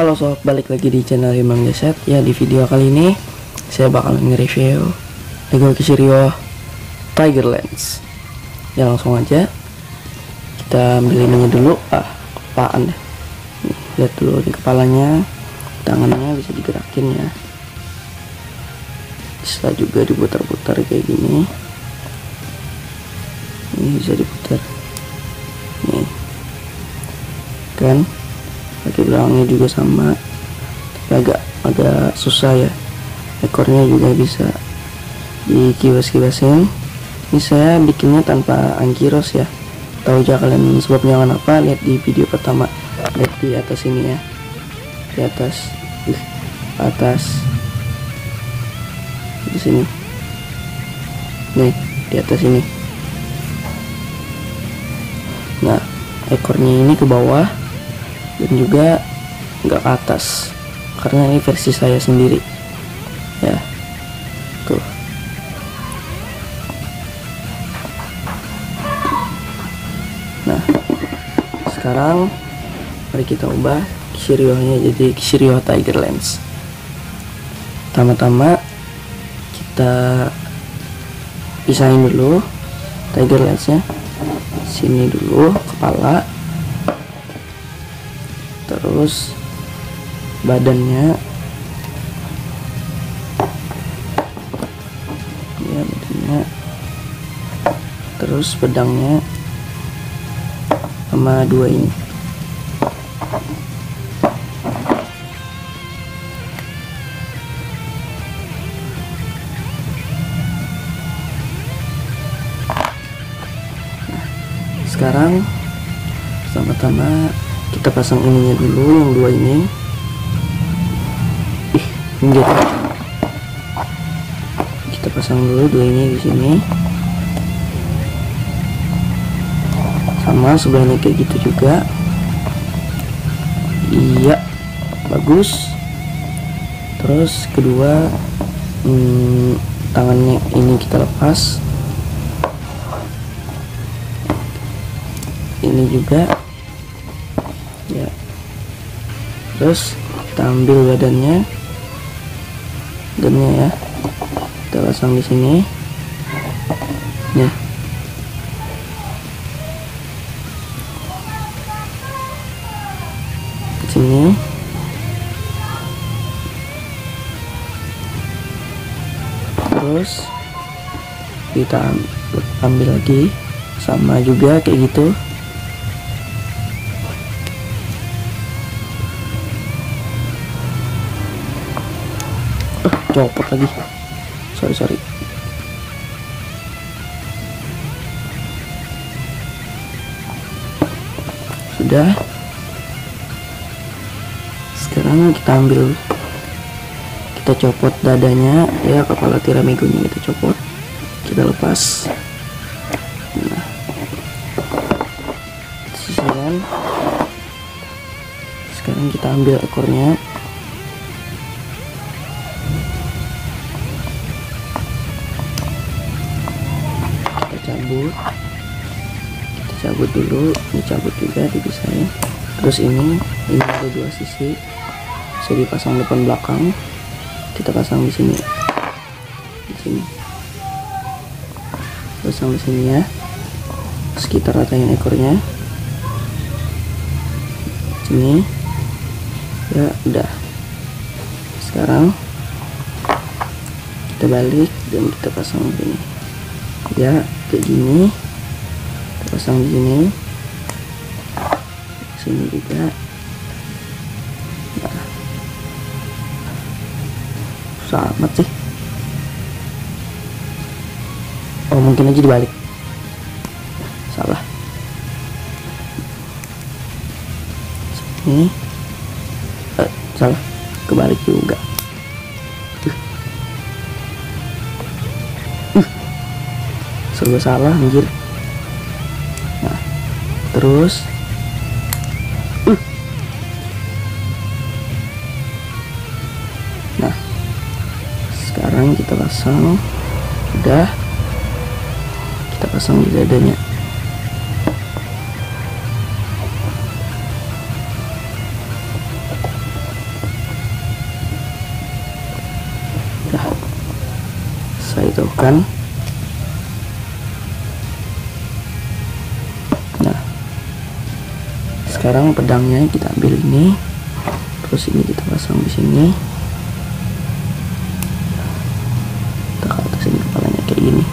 Halo sob, balik lagi di channel Imam Jaset. Ya, di video kali ini saya bakal nge-review Lego Kishirio Tigerlands. Ya, langsung aja kita ambil ininya dulu. Apaan deh. Nih, lihat dulu di kepalanya, tangannya bisa digerakin ya. Bisa juga diputar-putar kayak gini. Ini bisa diputar. Nih. Kan? Kaki belakangnya juga sama, tapi agak susah ya. Ekornya juga bisa dikibas-kibasin. Ini saya bikinnya tanpa ankyros ya. Tahu aja kalian sebabnya kenapa? Lihat di video pertama. Lihat di atas ini ya, di atas, di sini. Nih, di atas ini. Nah, ekornya ini ke bawah dan juga nggak ke atas, karena ini versi saya sendiri ya. Tuh, nah sekarang mari kita ubah Kishirio-nya jadi Kishirio Tigerlands. Pertama-tama kita pisahin dulu Tigerlands-nya. Sini dulu kepala, terus badannya ya, terus pedangnya sama dua ini. Sekarang pertama-tama kita pasang ininya dulu, yang dua ini. Minggir. Kita pasang dulu dua ini di sini. Sama sebelahnya kayak gitu juga. Iya, bagus. Terus kedua, tangannya ini kita lepas. Ini juga ya. Terus kita ambil badannya ya, kita pasang di sini. Nih, di sini. Terus kita ambil lagi, sama juga kayak gitu. Copot lagi, sorry. Sudah. Sekarang kita ambil, kita copot dadanya ya, kepala tiramigonya kita copot, kita lepas. Nah, sisihkan. Sekarang kita ambil ekornya. Kita cabut dulu, ini cabut juga, dipisahin. Terus ini ada dua sisi, bisa dipasang depan belakang. Kita pasang di sini, pasang di sini ya. Terus kita ratain ekornya sini ya. Udah, sekarang kita balik dan kita pasang di sini ya, kayak gini. Kita pasang di sini juga. Nah, susah amat sih. Oh, mungkin aja dibalik. Salah. Ini salah, kebalik juga. Serba salah anjir. Nah, terus nah, sekarang kita pasang. Udah, kita pasang di dadanya. jatuhkan. Nah, sekarang pedangnya kita ambil ini, terus ini kita pasang di sini. Kita ke atas ini kepalanya kayak gini.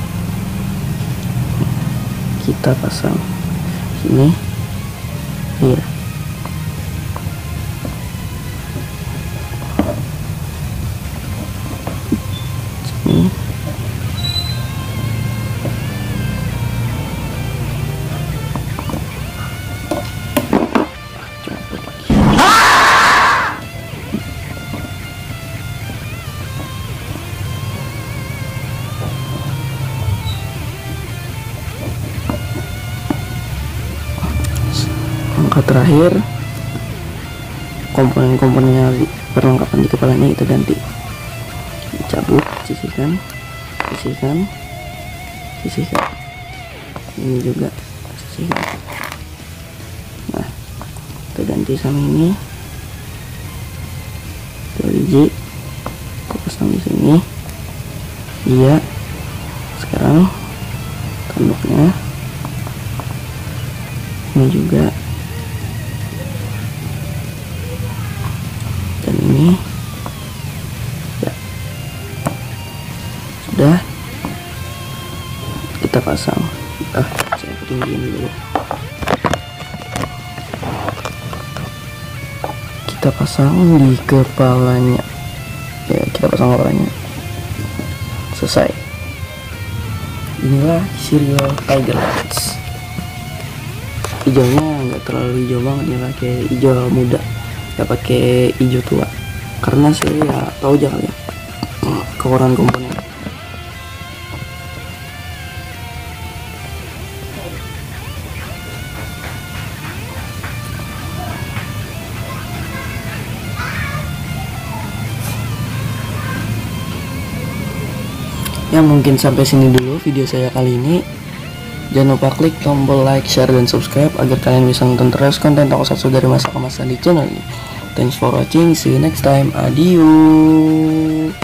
Kita pasang sini, iya. Sini. Langkah terakhir, komponen-komponennya perlengkapan di kepalanya kita ganti. Cabut, sisihkan, sisihkan, sisihkan. Ini juga sisihkan. Nah, kita ganti sama ini. 2 biji, kita pasang di sini. Iya. Sekarang tanduknya ini juga, dan ini ya sudah kita pasang. Saya ketinggiin dulu. Kita pasang di kepalanya, ya kita pasang kepalanya. Selesai. Inilah Shiryo Tiger Lens. Hijaunya nggak terlalu hijau banget ya, pakai hijau muda, nggak pakai hijau tua, karena saya ya tahu aja kali ya kekurangan komponen. Ya mungkin sampai sini dulu video saya kali ini. Jangan lupa klik tombol like, share, dan subscribe agar kalian bisa nonton terus konten tokusatsu dari masa ke masa di channel ini. Thanks for watching, see you next time, adieu.